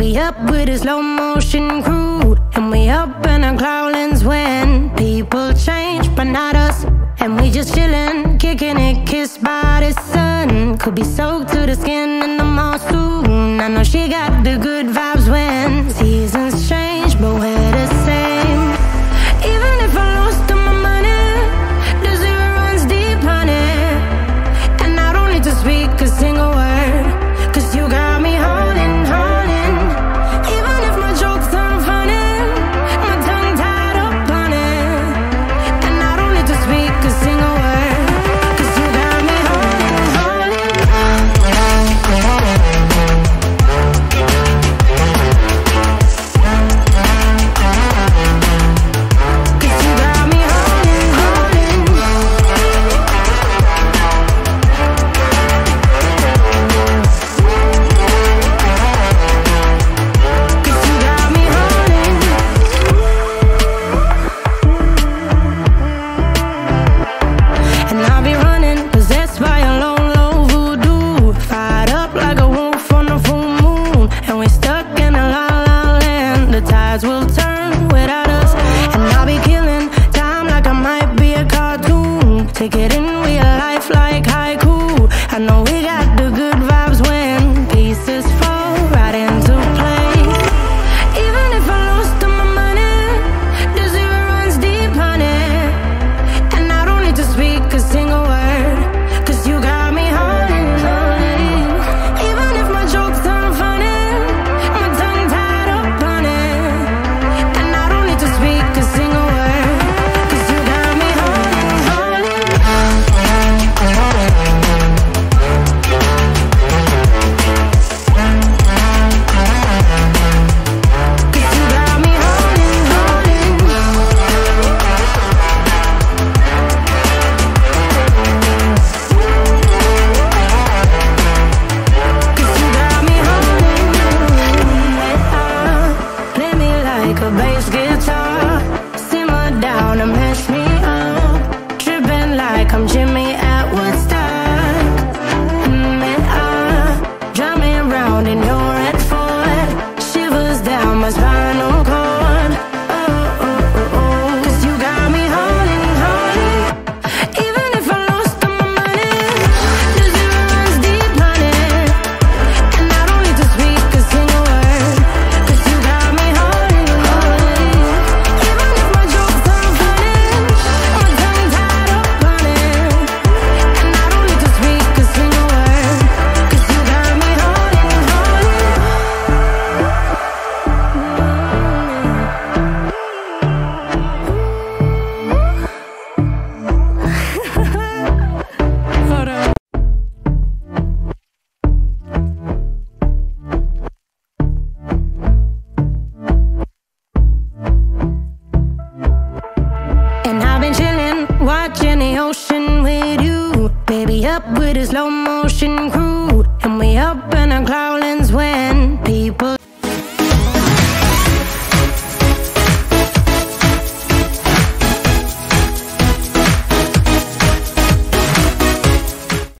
Baby up with a slow motion crew, and we up in our growlings when people change, but not us. And we just chillin', kicking it, kissed by the sun. Could be soaked to the skin in the mall soon. I know she got the good vibes when seasons change, but we're the same. Even if I lost all my money, the zero runs deep, honey. And I don't need to speak a single word, 'cause you got me holding, holding. Even if my jokes aren't funny, my tongue tied up on it. And I don't need to speak a single word, 'cause you got me holding, holding. 'Cause you got me holding, holding. 'Cause you got me holding. And I'll be running, possessed by a low, low voodoo. Fired up like a wolf on a full moon. And we're stuck in a la la land. The tides will turn without us. And I'll be killing time like I might be a cartoon. Take it in real life like haiku. I know we got the good vibes when pieces fall right into place. Even if I lost all my money, the zero runs deep, honey. And I don't need to speak a single word, 'cause you got me holding, holding. Even if my jokes aren't funny, my tongue tied up on it. And I don't need to speak a single word, 'cause you got me holding, holding. 'Cause you got me holding, holding. 'Cause you got me holding. Play me like a bass guitar, simmer down and mess me up. Tripping like I'm Jimmy at Woodstock. Drive me around in your red Ford, shivers down my spinal cord. Oh, oh, oh, oh. 'Cause you got me holding, holding. Even if I lost all my money, the zero runs deep, honey. And I don't need to speak a single word, 'cause you got me holding, holding. Even if my jokes aren't funny, my tongue tied up on it. And I don't need to speak a single word, 'cause you got me holding, holding. Hold on. And I've been chillin', watching the ocean with you. Baby up with a slow motion crew, and we up in our growlings when